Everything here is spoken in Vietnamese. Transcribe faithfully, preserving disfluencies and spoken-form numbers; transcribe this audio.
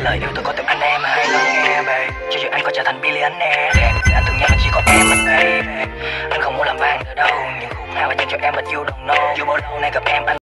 lời yêu tôi có tìm anh em hay lắng nghe babe. Cho dù anh có trở thành billionaire, anh từng nhắc là chỉ có em mình babe. Anh không muốn làm vang nữa đâu, những khúc nào anh dành cho em but you don't know. Dù bao lâu nay gặp em anh